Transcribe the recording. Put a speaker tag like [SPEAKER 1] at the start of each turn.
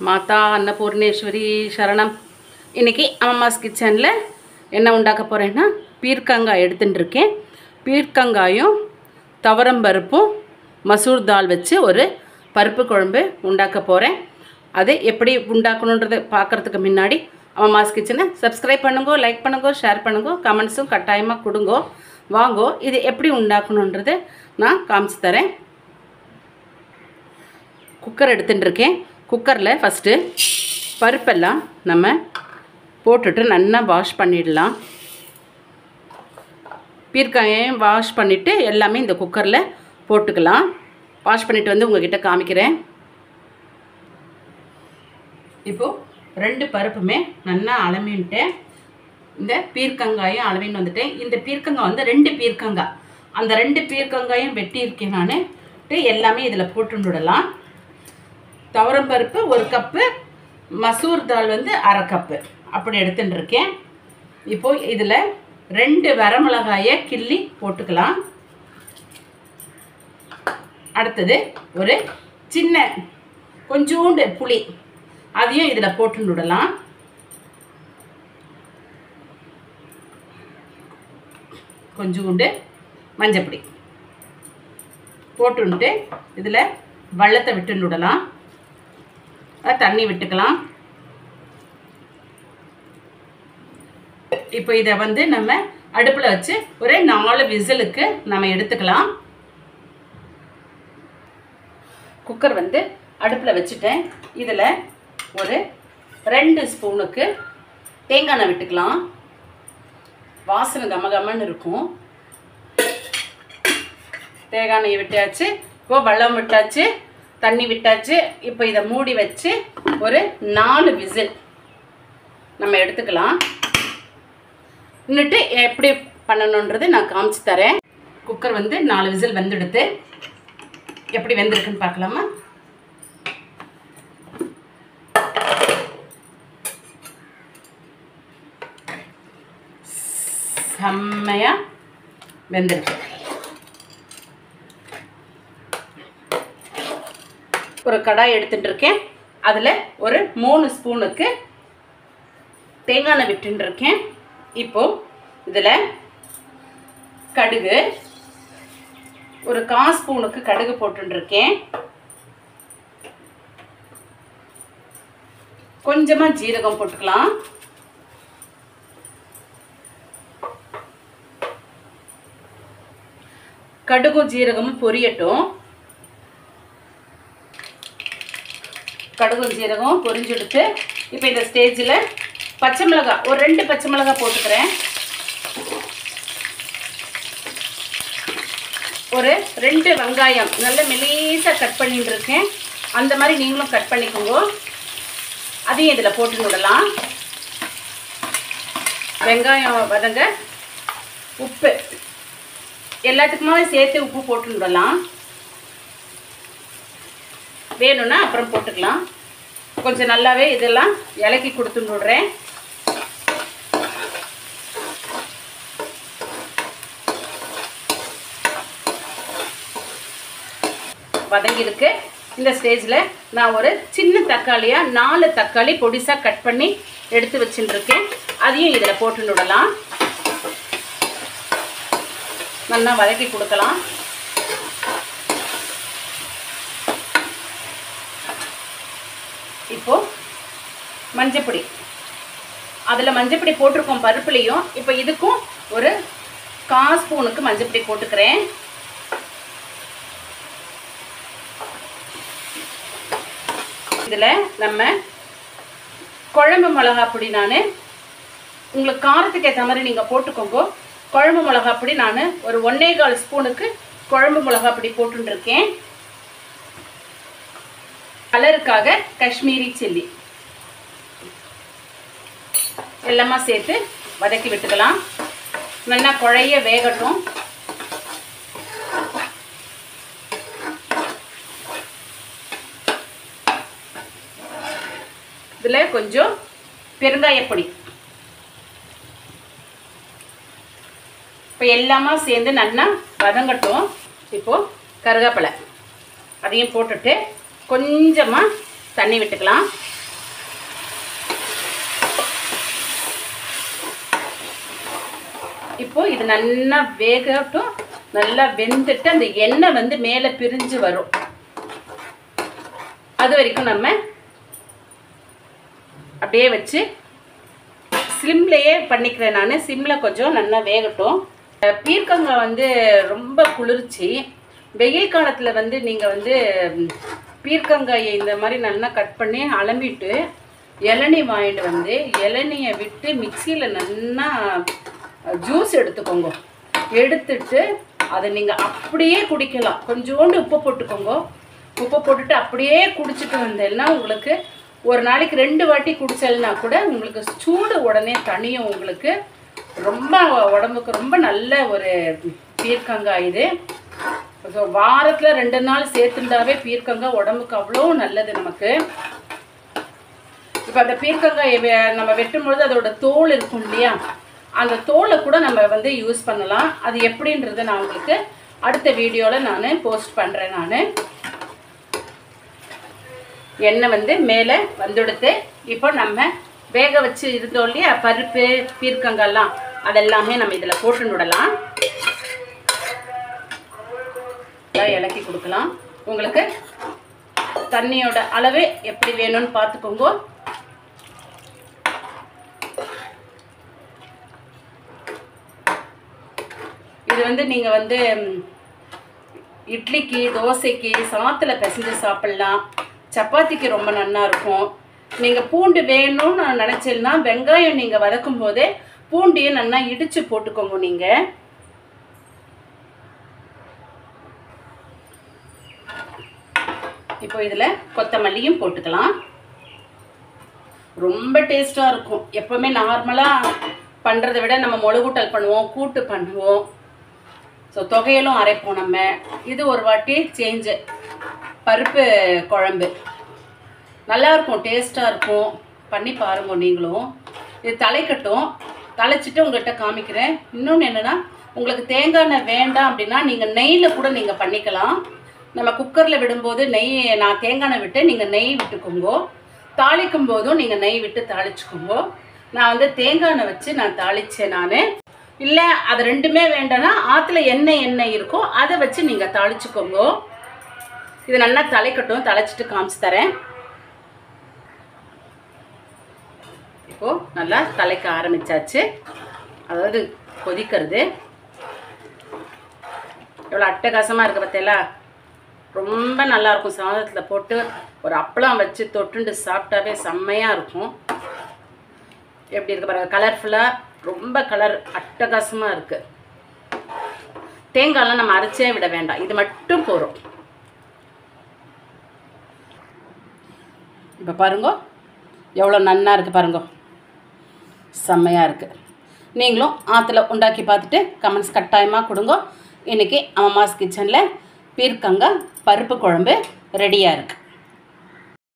[SPEAKER 1] மாதா அன்னபூர்ணேஸ்வரி சரணம். இன்றைக்கி அம்மாஸ் கிச்சனில் என்ன உண்டாக்க போகிறேன்னா பீர்க்கங்காய் எடுத்துட்டுருக்கேன். பீர்க்கங்காயும் துவரம்பருப்பும் மசூர் தால் வச்சு ஒரு பருப்பு குழம்பு உண்டாக்க போகிறேன். அது எப்படி உண்டாக்கணுன்றதை பார்க்குறதுக்கு முன்னாடி அம்மாஸ் கிச்சனை சப்ஸ்கிரைப் பண்ணுங்கோ, லைக் பண்ணுங்கோ, ஷேர் பண்ணுங்கோ, கமெண்ட்ஸும் கட்டாயமாக கொடுங்கோ. வாங்கோ இது எப்படி உண்டாக்கணுன்றதை நான் காமிச்சு தரேன். குக்கர் எடுத்துட்டுருக்கேன். குக்கரில் ஃபஸ்ட்டு பருப்பெல்லாம் நம்ம போட்டுட்டு நல்லா வாஷ் பண்ணிடலாம். பீர்க்காயையும் வாஷ் பண்ணிவிட்டு எல்லாமே இந்த குக்கரில் போட்டுக்கலாம். வாஷ் பண்ணிவிட்டு வந்து உங்கள்கிட்ட காமிக்கிறேன். இப்போது 2 பருப்புமே நல்லா அளமின்ட்டேன். இந்த பீர்க்கங்காயும் அளவின்னு வந்துட்டேன். இந்த பீர்க்கங்காய் வந்து 2 பீர்க்கங்காய், அந்த 2 பீர்க்கங்காயும் வெட்டியிருக்கேன் நான். எல்லாமே இதில் போட்டுவிடலாம். துவரம்பருப்பு 1 கப்பு, மசூர் தால் வந்து 1/2 கப்பு அப்படி எடுத்துட்டுருக்கேன். இப்போது இதில் 2 வரமிளகாயை கிள்ளி போட்டுக்கலாம். அடுத்தது ஒரு சின்ன கொஞ்சோண்டு புளி, அதையும் இதில் போட்டுவிடலாம். கொஞ்சோண்டு மஞ்சப்பொடி போட்டுன்ட்டு இதில் வெள்ளத்தை விட்டுவிடலாம். தண்ணி விட்டுக்கலாம். இப்போ இதை வந்து நம்ம அடுப்பில் வச்சு ஒரு 4 விசிலுக்கு நம்ம எடுத்துக்கலாம். குக்கர் வந்து அடுப்பில் வச்சுட்டேன். இதில் ஒரு 2 ஸ்பூனுக்கு தேங்காய் எண்ணெய் விட்டுக்கலாம். வாசனை கமகமன்னு இருக்கும். தேங்காய் எண்ணெய் விட்டாச்சு. இப்போ வெல்லம் விட்டாச்சு, தண்ணி விட்டாச்சு. இப்போ இதை மூடி வச்சு ஒரு 4 விசில் நம்ம எடுத்துக்கலாம். இன்னிட்டு எப்படி பண்ணணுன்றது நான் காமிச்சு தரேன். குக்கர் வந்து 4 விசில் வெந்தெடுத்து எப்படி வெந்திருக்குன்னு பார்க்கலாமா? செம்மையா வெந்திருக்கு. ஒரு கடாய் எடுத்துட்டு இருக்கேன். அதில் ஒரு 3 ஸ்பூனுக்கு தேங்காய் எண்ணெய் விட்டுட்டு இருக்கேன். இப்போ இதில் கடுகு ஒரு 1/4 ஸ்பூனுக்கு கடுகு போட்டுருக்கேன். கொஞ்சமாக ஜீரகம் போட்டுக்கலாம். கடுகும் ஜீரகமும் பொரியட்டும். கடுகும் ஜீரகம் பொரிஞ்செடுத்து இப்போ இந்த ஸ்டேஜில் பச்சை மிளகாய் ஒரு 2 பச்சை மிளகாய் போட்டுக்கிறேன். ஒரு 2 வெங்காயம் நல்ல மெலிசாக கட் பண்ணிட்டு இருக்கேன். அந்த மாதிரி நீங்களும் கட் பண்ணிக்கோங்க. அதையும் இதில் போட்டு விடலாம். வெங்காயம் வதங்க உப்பு எல்லாத்துக்குமே சேர்த்து உப்பு போட்டு விடலாம். வேணும்னா அப்புறம் போட்டுக்கலாம். கொஞ்சம் நல்லாவே இதெல்லாம் இலக்கி கொடுத்து விடுறேன். வதங்கிருக்கு. இந்த ஸ்டேஜில் நான் ஒரு சின்ன தக்காளியாக 4 தக்காளி பொடிசாக கட் பண்ணி எடுத்து வச்சுட்டுருக்கேன். அதையும் இதில் போட்டு விடலாம். நல்லா வதக்கி கொடுக்கலாம். இப்போது மஞ்சப்பொடி, அதில் மஞ்சப்பொடி போட்டிருக்கோம் பருப்புலேயும். இப்போ இதுக்கும் ஒரு 1/4 ஸ்பூனுக்கு மஞ்சப்பொடி போட்டுக்கிறேன். இதில் நம்ம குழம்பு மிளகா பொடி, நான் உங்களுக்கு காரத்துக்கு ஏற்ற மாதிரி நீங்கள் போட்டுக்கோங்க. குழம்பு மிளகா பொடி நான் ஒரு 1/4 ஸ்பூனுக்கு குழம்பு மிளகா பொடி போட்டுருக்கேன். கலருக்காக காஷ்மீரி சில்லி எல்லாமே சேர்த்து வதக்கி விட்டுக்கலாம். நல்லா குழைய வேகட்டும். இதில் கொஞ்சம் பெருங்காயப்பொடி. இப்போ எல்லாமே சேர்ந்து நல்லா வதங்கட்டும். இப்போது கருவேப்பிலை அதையும் போட்டுட்டு கொஞ்சமாக தண்ணி விட்டுக்கலாம். இப்போ இது நல்லா வேகட்டும். நல்லா வெந்துட்டு அந்த எண்ணெய் வந்து மேலே பிரிஞ்சு வரும். அது வரைக்கும் நம்ம அப்படியே வச்சு ஸ்லிம்லேயே பண்ணிக்கிறேன். நான் சிம்மில் கொஞ்சம் நல்லா வேகட்டும். பீர்க்கங்காய் வந்து ரொம்ப குளிர்ச்சி. வெயில் காலத்தில் வந்து நீங்கள் வந்து பீர்க்கங்காயை இந்த மாதிரி நல்லா கட் பண்ணி அலம்பிட்டு இளநீ வாங்கிட்டு வந்து இளநியை விட்டு மிக்சியில் நல்லா ஜூஸ் எடுத்துக்கோங்க. எடுத்துட்டு அதை நீங்கள் அப்படியே குடிக்கலாம். கொஞ்சோண்டு உப்பு போட்டுக்கோங்க. உப்பு போட்டுட்டு அப்படியே குடிச்சிட்டு வந்தேன்னா உங்களுக்கு ஒரு நாளைக்கு 2 வாட்டி குடிச்சல்னா கூட உங்களுக்கு சூடு உடனே தனியும். உங்களுக்கு ரொம்ப உடம்புக்கு ரொம்ப நல்ல ஒரு பீர்க்கங்காய் இது. ஸோ வாரத்தில் 2 நாள் சேர்த்துட்டாவே பீர்க்கங்காய் உடம்புக்கு அவ்வளோ நல்லது நமக்கு. இப்போ அந்த பீர்க்கங்காய் நம்ம வெட்டும்பொழுது அதோட தோல் இருக்கும் இல்லையா, அந்த தோலை கூட நம்ம வந்து யூஸ் பண்ணலாம். அது எப்படின்றத நான் உங்களுக்கு அடுத்த வீடியோவில் நான் போஸ்ட் பண்ணுறேன். நான் எண்ணெய் வந்து மேலே வந்துடுத்து. இப்போ நம்ம வேக வச்சு இருந்தோம் இல்லையா பருப்பு பீர்க்கங்காய்லாம், அதெல்லாமே நம்ம இதில் போட்டு விடலாம். இலக்கி கொடுக்கலாம். உங்களுக்கு தண்ணியோட அளவு எப்படி வேணும்னு பார்த்துக்கோங்க. இது வந்து நீங்கள் வந்து இட்லிக்கு தோசைக்கு சாத்தில் பிசைஞ்சு சாப்பிட்லாம். சப்பாத்திக்கு ரொம்ப நல்லா இருக்கும். நீங்கள் பூண்டு வேணும்னு நான் நினச்சேன்னா வெங்காயம் நீங்கள் வதக்கும் போதே பூண்டையும் நல்லா இடித்து போட்டுக்கோங்க. நீங்கள் இப்போ இதில் கொத்தமல்லியும் போட்டுக்கலாம். ரொம்ப டேஸ்ட்டாக இருக்கும். எப்போவுமே நார்மலாக பண்ணுறதை விட நம்ம மிளகுட்டல் பண்ணுவோம், கூட்டு பண்ணுவோம், ஸோ தொகையிலும் அரைப்போம் நம்ம. இது ஒரு வாட்டி சேஞ்சு. பருப்பு குழம்பு நல்லாயிருக்கும், டேஸ்ட்டாக இருக்கும். பண்ணி பாருங்க நீங்களும். இது தலைக்கட்டும். தலைச்சிட்டு உங்கள்கிட்ட காமிக்கிறேன். இன்னொன்று என்னென்னா, உங்களுக்கு தேங்காய் எண்ணெய் வேண்டாம் அப்படின்னா நீங்கள் நெய்யில் கூட நீங்கள் பண்ணிக்கலாம். நம்ம குக்கரில் விடும்போது நெய், நான் தேங்காய் எண்ணெய் விட்டு நீங்கள் நெய் விட்டுக்கோங்க. தாளிக்கும் போதும் நீங்கள் நெய் விட்டு தாளிச்சுக்கோங்க. நான் வந்து தேங்காய் எண்ணெய் வச்சு நான் தாளித்தேன். நான் இல்லை அது ரெண்டுமே வேண்டாம்னா ஆற்றுல எண்ணெய் இருக்கும், அதை வச்சு நீங்கள் தாளிச்சுக்கோங்க. இது நல்லா தலைக்கட்டும். தலைச்சிட்டு காமிச்சு தரேன். இப்போது நல்லா தலைக்க ஆரம்பித்தாச்சு. அதாவது கொதிக்கிறது எவ்வளோ அட்டகாசமாக இருக்குது பார்த்தீங்களா. ரொம்ப நல்லாயிருக்கும். சாதத்தில் போட்டு ஒரு அப்பளம் வச்சு தொட்டுண்டு சாப்பிட்டாவே செம்மையாக இருக்கும். எப்படி இருக்குது பாருங்கள், கலர்ஃபுல்லாக ரொம்ப கலர் அட்டகாசமாக இருக்குது. தேங்காயெலாம் நம்ம அரைச்சே விட வேண்டாம், இது மட்டும் போகிறோம். இப்போ பாருங்க எவ்வளோ நன்னா இருக்குது பாருங்க, செம்மையாக இருக்குது. நீங்களும் ஆற்றுல உண்டாக்கி பார்த்துட்டு கமெண்ட்ஸ் கட்டாயமாக கொடுங்க. இன்றைக்கி அம்மாஸ் கிச்சனில் பீர்க்கங்காய் பருப்பு குழம்பு ரெடியாக இருக்குது.